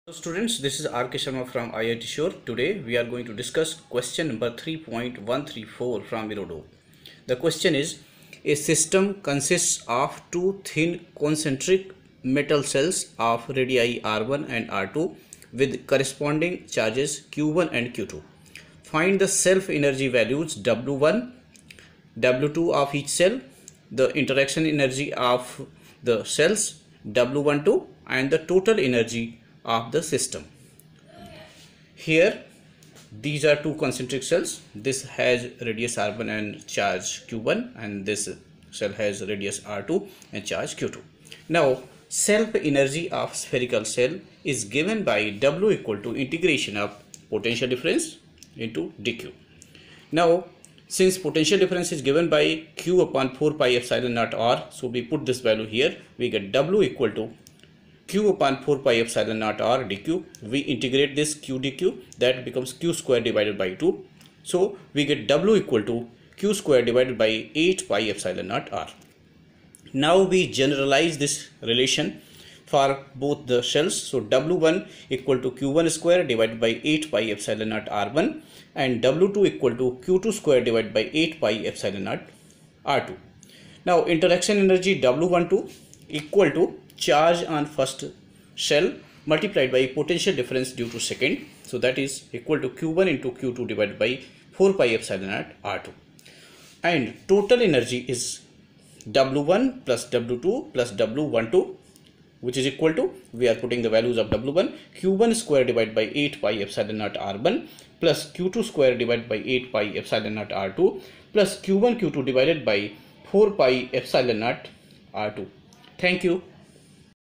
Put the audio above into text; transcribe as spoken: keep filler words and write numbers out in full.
Hello students, this is R K Sharma from I I T Shore. Today we are going to discuss question number three point one three four from Mirodo. The question is, a system consists of two thin concentric metal cells of radii R one and R two with corresponding charges Q one and Q two. Find the self energy values W one, W two of each cell, the interaction energy of the cells W one two, and the total energy of the system. Here these are two concentric cells. This has radius R one and charge Q one, and this cell has radius R two and charge Q two. Now self energy of spherical cell is given by W equal to integration of potential difference into dq. Now since potential difference is given by Q upon four pi epsilon naught R, so we put this value here. We get W equal to Q upon four pi epsilon naught R dq. We integrate this Q dq, that becomes Q square divided by two. So we get W equal to Q square divided by eight pi epsilon naught R. Now we generalize this relation for both the shells. So W one equal to Q one square divided by eight pi epsilon naught R one, and W two equal to Q two square divided by eight pi epsilon naught R two. Now interaction energy W one two equal to charge on first shell multiplied by potential difference due to second, so that is equal to Q one into Q two divided by four pi epsilon naught R two, and total energy is W one plus W two plus W one two, which is equal to, we are putting the values of W one, Q one square divided by eight pi epsilon naught R one plus Q two square divided by eight pi epsilon naught R two plus Q one Q two divided by four pi epsilon naught R two. Thank you.